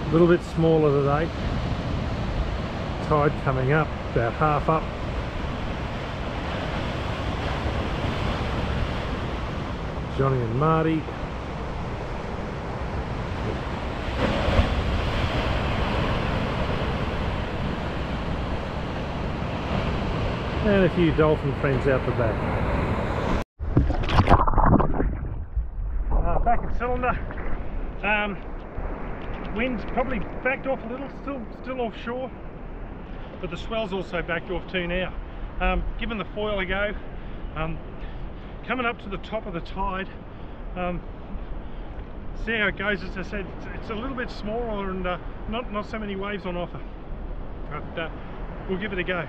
A little bit smaller today. Tide coming up, about half up. Johnny and Marty. And a few dolphin friends out the back. Back in cylinder. Wind's probably backed off a little, still offshore, but the swell's also backed off too now. Giving the foil a go. Coming up to the top of the tide. See how it goes. As I said, it's a little bit smaller and not so many waves on offer, but we'll give it a go.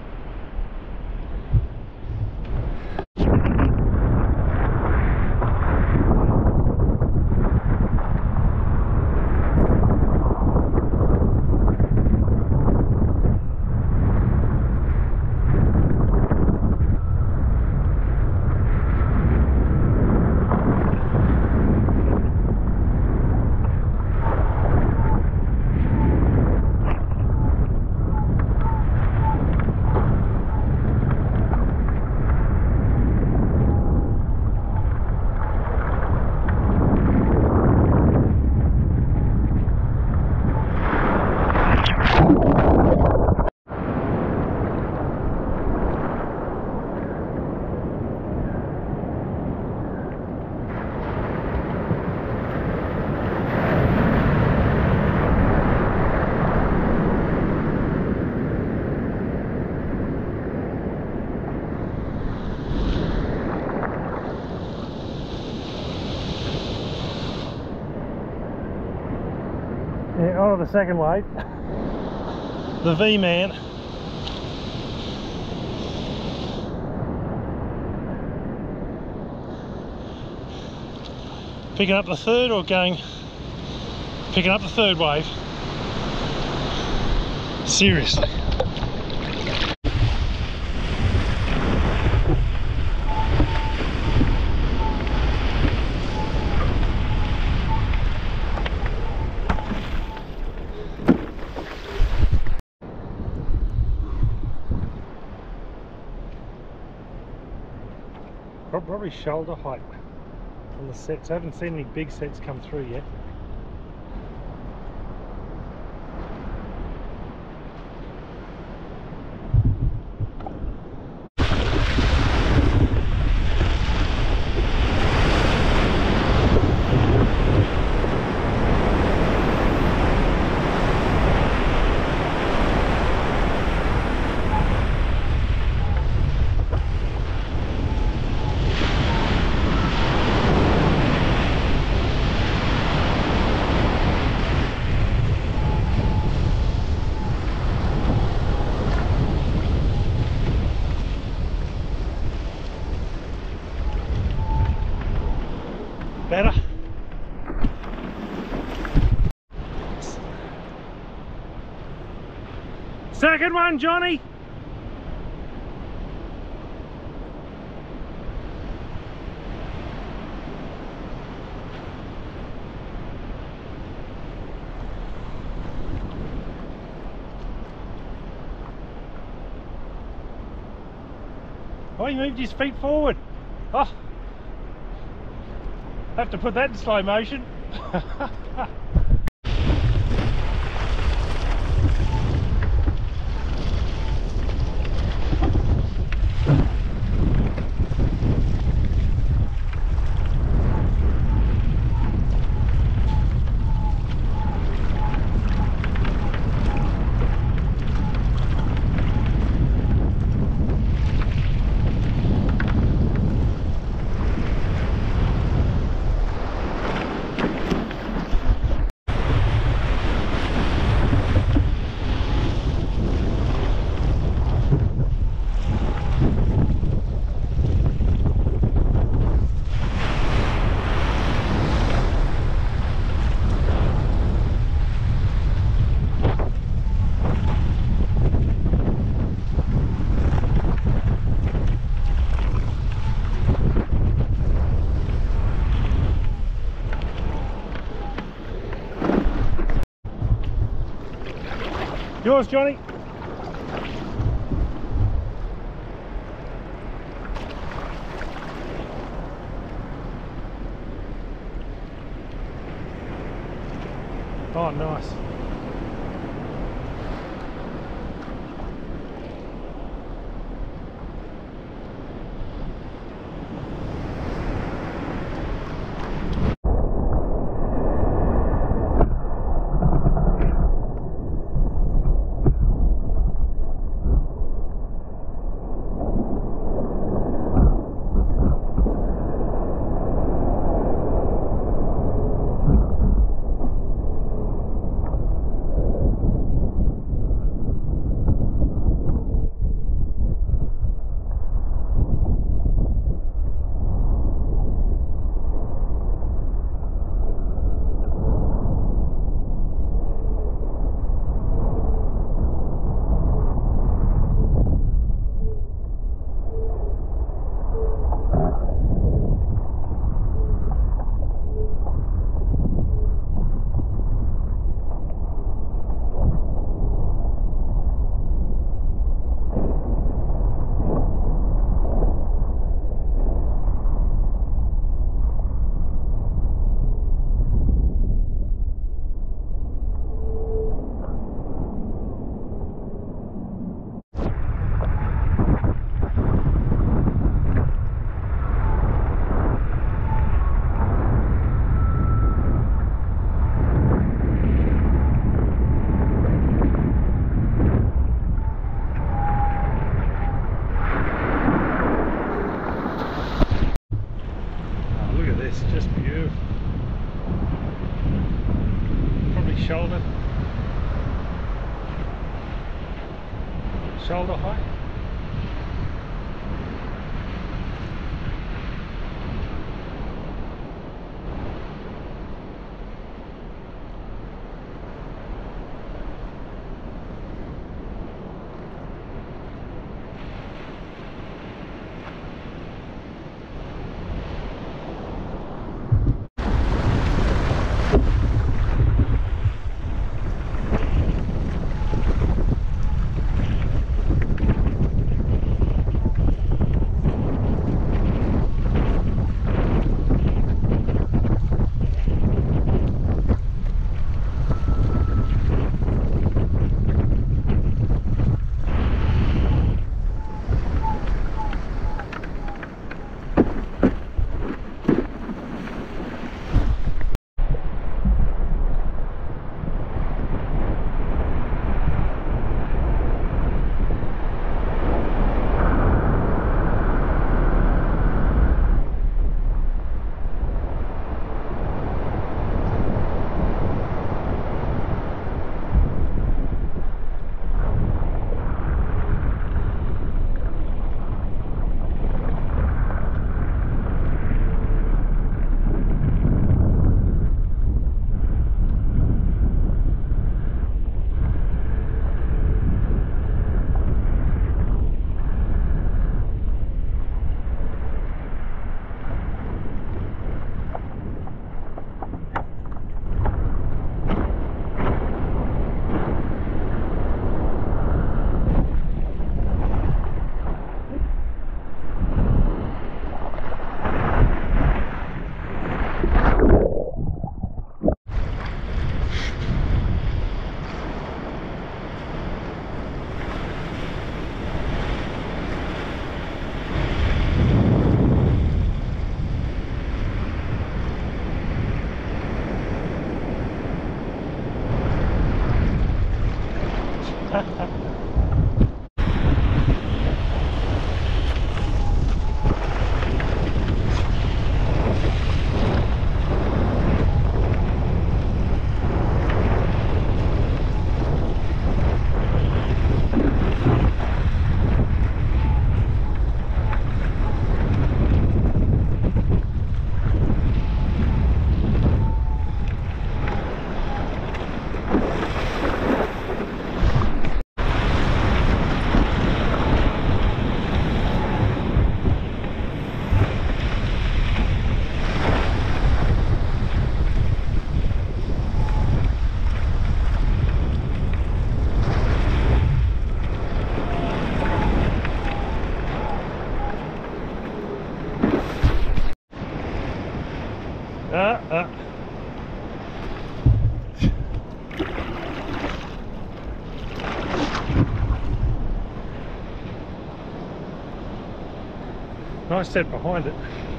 Yeah, on to the second wave. The V-Man. Picking up the third or picking up the third wave? Seriously. Probably shoulder height on the sets. I haven't seen any big sets come through yet. Better. Second one, Johnny. Oh, he moved his feet forward. Oh. Have to put that in slow motion. Yours, Johnny. Oh, nice. Just beautiful. Probably shoulder height. Nice set behind it.